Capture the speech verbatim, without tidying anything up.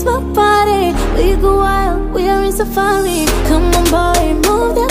my body. We go wild, we are in safari. Come on boy, move that